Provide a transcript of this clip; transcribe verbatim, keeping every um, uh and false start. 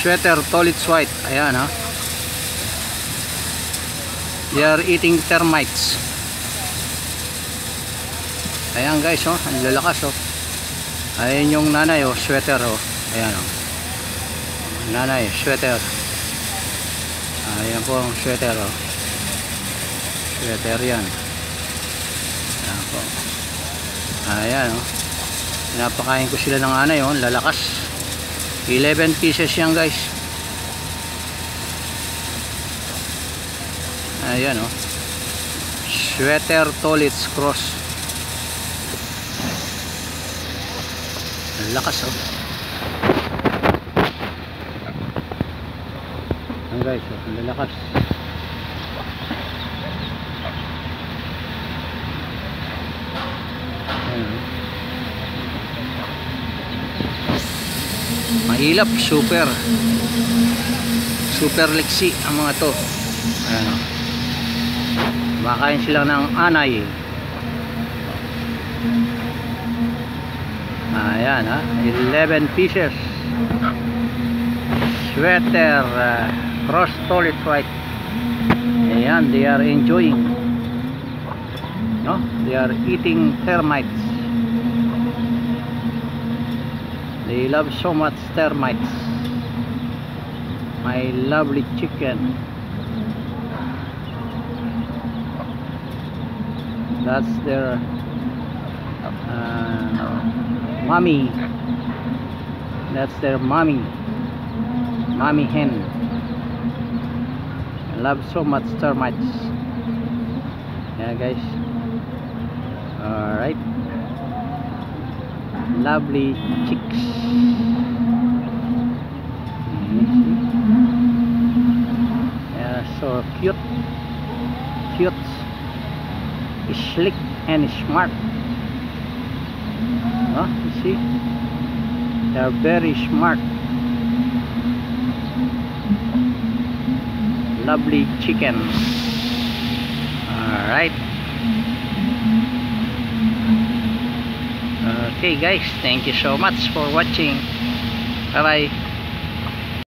Sweater Tolitz White. Ayan ha. They are eating termites. Ayan guys, oh, ang lalakas oh. Ayan yung nanay oh, sweater oh. Ayan oh. Nanay, sweater. Ayan po ang sweater oh. Sweater yan. Ayan po. Ayan oh. Pinapakain ko sila ng anay oh, lalakas. eleven pieces yan guys. Ayan oh. Sweater Tolitz Cross. Lakas oh. Ayan guys oh, lalakas. Ayan oh. Mahilap, super. Super liksi ang mga to. Ayan oh. Makain sila ng anay. Ayan ha, eleven pieces. Sweater uh, Cross Tolitz White. Ayan, they are enjoying. No? They are eating termites. They love so much termites. My lovely chicken. That's their uh, mommy. That's their mommy. Mommy hen. I love so much termites. Yeah guys. Alright. Lovely chicks. Yeah, so cute. Cute. Slick and smart. Huh? You see? They are very smart. Lovely chicken. Alright. Okay guys, thank you so much for watching. Bye bye.